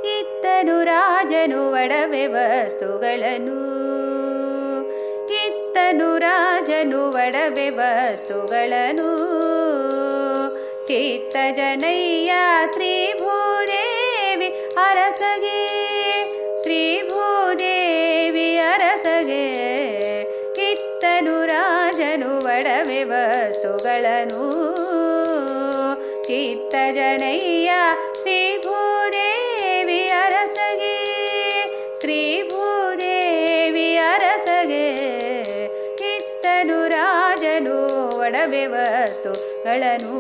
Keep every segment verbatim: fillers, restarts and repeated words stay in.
ಇತ್ತನು ರಾಜನು ಒಡವೆ ವಸ್ತುಗಳನ್ನು ಇತ್ತನು ರಾಜನು ಒಡವೆ ವಸ್ತುಗಳನ್ನು ಚಿತ್ತ ಜನಯ್ಯ ಶ್ರೀ ಭೂದೇವಿ ಅರಸಗೆ ಶ್ರೀ ಭೂದೇವಿ ಅರಸಗೆ ಇತ್ತನು ರಾಜನು ಒಡವೆ ವಸ್ತುಗಳನ್ನು ಚಿತ್ತ ಜನಯ್ಯ ಶ್ರೀ ಭೂದೇವಿ ಅರಸಗೆ ಶ್ರೀ ಭೂದೇವಿ ಅರಸಗೆ ಇತ್ತನು ರಾಜನು ಒಡವೆ ವಸ್ತುಗಳನ್ನು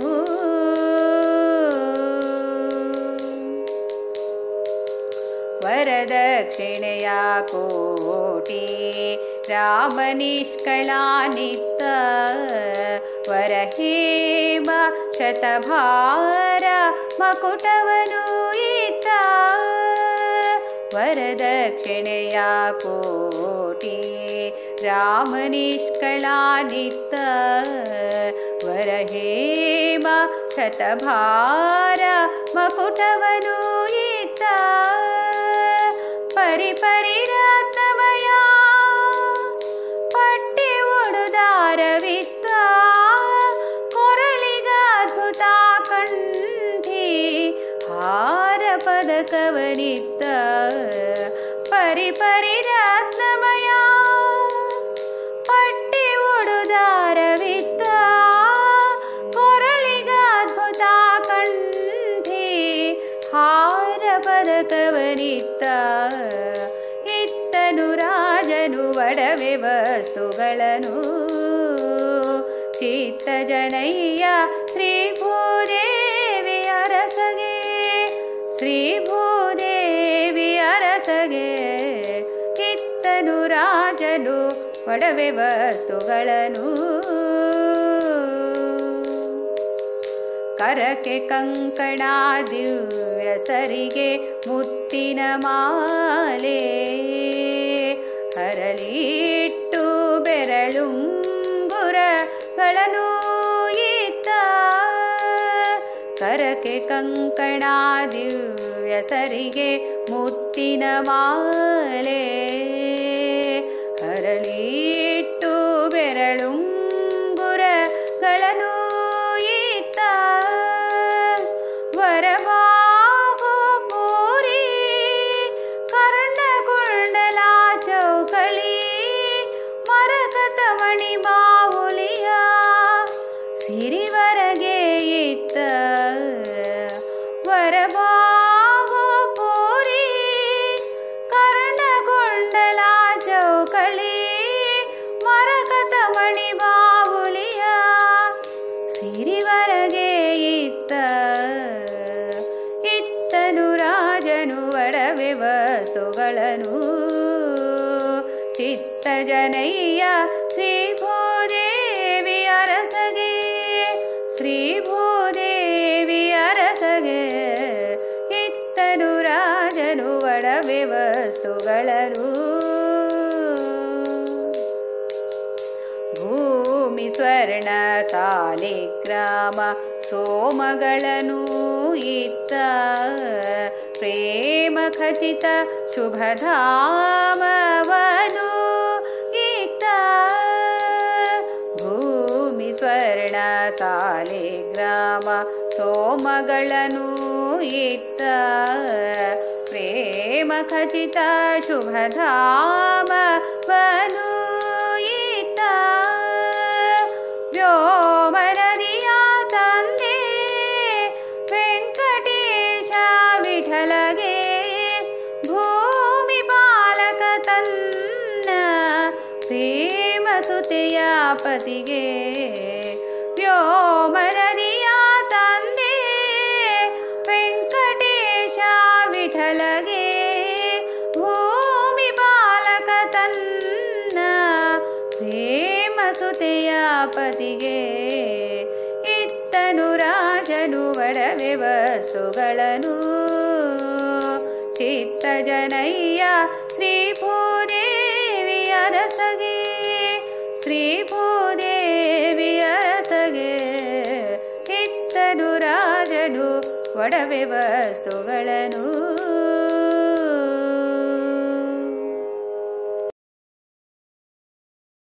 ವರದಕ್ಷಿಣೆಯ ಕೋಟಿ ರಾಮ ನಿಷ್ಕಳಾನಿತ್ತ ವರಹೇಮ ಶತಭಾರ ಮಕುಟವನು ಇತ್ತ ವರದಕ್ಷಿಣೆಯ ಕೋಟಿ ರಾಮ ನಿಷ್ಕಳಾನಿತ್ತ ವರಹೇಮ ಶತಭಾರ ಮಕುಟವನು ಇತ್ತ ಪರಿಪರಿ ರತ್ನಮಯ ಪಟ್ಟಿ ಉಡುದಾರವಿತ್ತ ಕೊರಳಿಗದ್ಭುತ ಕಂಠಿ ಹಾರ ಪದಕವನಿತ್ತ ಪರಿಪರಿ ರತ್ನಮಯ ಪಟ್ಟಿ ಉಡುದಾರವಿತ್ತ ಕೊರಳಿಗದ್ಭುತ ಕಂಠಿ ಹಾರ ಪದಕವನಿತ್ತ ಇತ್ತನು ರಾಜನು ಒಡವೆ ವಸ್ತುಗಳನ್ನು ಚಿತ್ತ ಜನಯ್ಯ ಶ್ರೀ ಭೂದೇವಿ ಅರಸಗೆ ಶ್ರೀ ಭೂದೇವಿ ಅರಸಗೆ ಇತ್ತನು ರಾಜನು ಒಡವೆ ವಸ್ತುಗಳನ್ನು ಕರಕೆ ಕಂಕಣ ದಿವ್ಯ ಸರಿಗೆ ಮುತ್ತಿನ ಮಾಲೆ ಹರಳಿಟ್ಟು ಬೆರಳುಂಗುರಗಳನ್ನು ಇತ್ತ ಕರಕೆ ಕಂಕಣ ದಿವ್ಯ ಸರಿಗೆ ಮುತ್ತಿನ ಮಾಲೆ ಹರಳಿಟ್ಟು ಬೆರಳುಂಗುರಗಳನ್ನು ಇತ್ತ ವರಬಾಹು ಪೂರಿ ಕರ್ಣಕುಂಡಲ ಚೌಕಳಿ ಮರಕತ ಮಣಿ ಬಾಹುಲಿಯ ಸಿರಿವರಗೆ ಇತ್ತ ವರಬಾಹು ಪೂರಿ ಕರ್ಣಕುಂಡಲ ಚೌಕಳಿ ಮರಕತ ಮಣಿ ಬಾಹುಲಿಯ ಸಿರಿವರಗೆ ಇತ್ತ ಇತ್ತನು ರಾಜನು ಒಡವೆ ವಸ್ತುಗಳನ್ನು ಚಿತ್ತ ಜನಯ್ಯ ಶ್ರೀ ಭೂದೇವಿ ಅರಸಗೆ ಶ್ರೀ ಭೂದೇವಿ ಅರಸಗೆ ಇತ್ತನು ರಾಜನು ಒಡವೆ ವಸ್ತುಗಳನ್ನು ಭೂಮಿ ಸ್ವರ್ಣ ಸಾಲಿಗ್ರಾಮ ಸೋಮಗಳನ್ನು ಇತ್ತ ಪ್ರೇಮ ಖಚಿತ ಶುಭಧಾಮವನು ಇತ್ತ ಭೂಮಿ ಸ್ವರ್ಣ ಸಾಲಿಗ್ರಾಮ ಸೋಮಗಳನ್ನು ಇತ್ತ ಪ್ರೇಮ ಖಚಿತ ಶುಭಧಾಮವನು ಇತ್ತ ವ್ಯೋಮನದಿಯ ತಂದೆ ವೆಂಕಟೇಶ ವಿಠಲಗೆ ಭೂಮಿ ಬಾಲಕ ತನ್ನ ಪ್ರೇಮ ಸುತೆಯ ಪತಿಗೆ ವ್ಯೋಮನದಿಯ ತಂದೆ ವೆಂಕಟೇಶ ವಿಠಲಗೆ ಭೂಮಿ ಬಾಲಕ ತನ್ನ ಪ್ರೇಮ ಸುತೆಯ ಪತಿಗೆ ಇತ್ತನು ರಾಜನು ಒಡವೆ ವಸ್ತುಗಳನ್ನು ಚಿತ್ತ ಜನಯ್ಯ ಶ್ರೀ ಭೂದೇವಿ ಅರಸಗೆ ಶ್ರೀ ಭೂದೇವಿ ಅರಸಗೆ ಇತ್ತನು ರಾಜನು ಒಡವೆ ವಸ್ತುಗಳನ್ನು